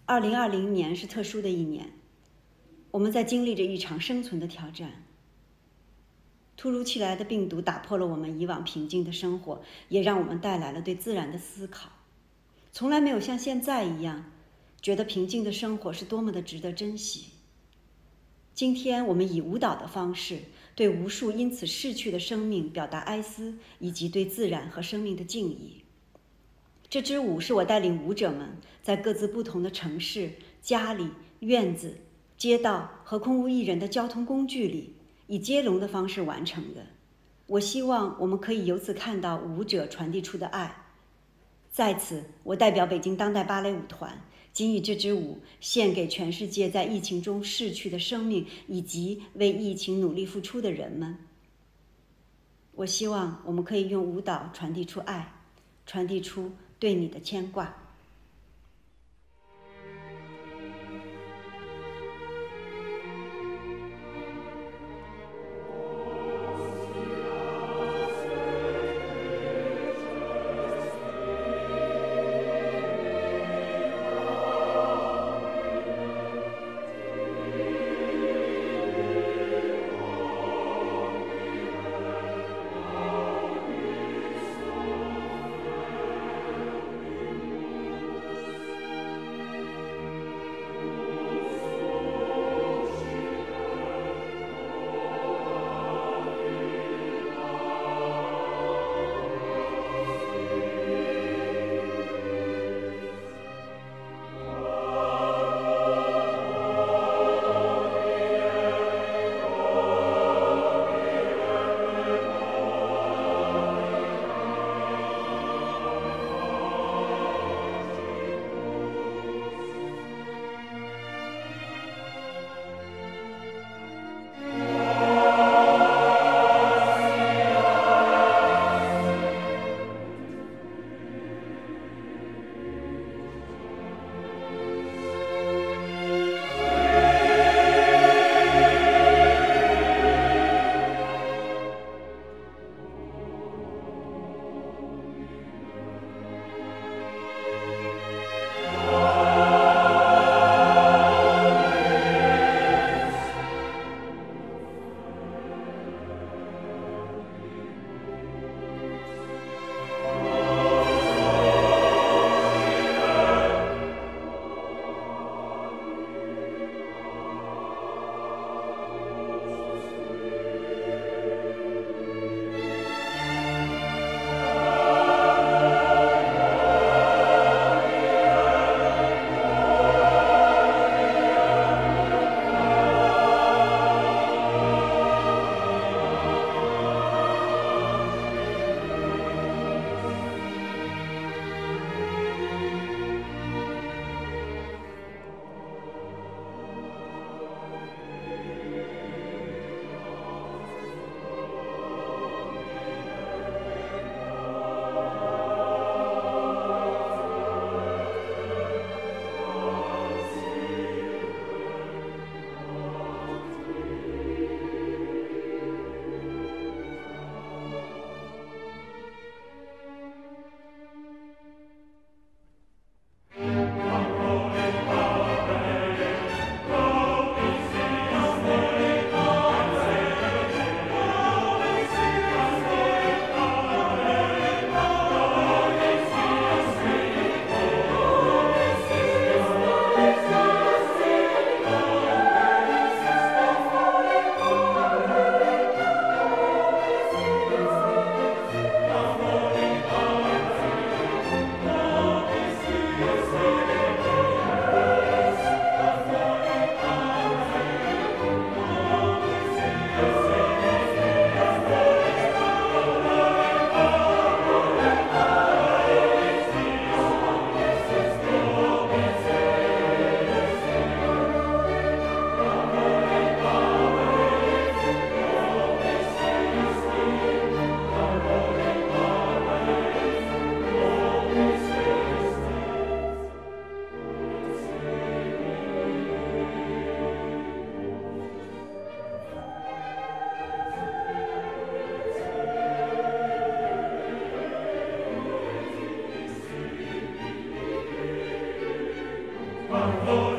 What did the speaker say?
2020年是特殊的一年，我们在经历着一场生存的挑战。突如其来的病毒打破了我们以往平静的生活，也让我们带来了对自然的思考。从来没有像现在一样，觉得平静的生活是多么的值得珍惜。今天我们以舞蹈的方式，对无数因此逝去的生命表达哀思，以及对自然和生命的敬意。这支舞是我带领舞者们在各自不同的城市、家里、院子、街道和空无一人的交通工具里，以接龙的方式完成的。我希望我们可以由此看到舞者传递出的爱。在此，我代表北京当代芭蕾舞团，仅以这支舞献给全世界在疫情中逝去的生命，以及为疫情努力付出的人们。我希望我们可以用舞蹈传递出爱，传递出对你的牵挂。 万福。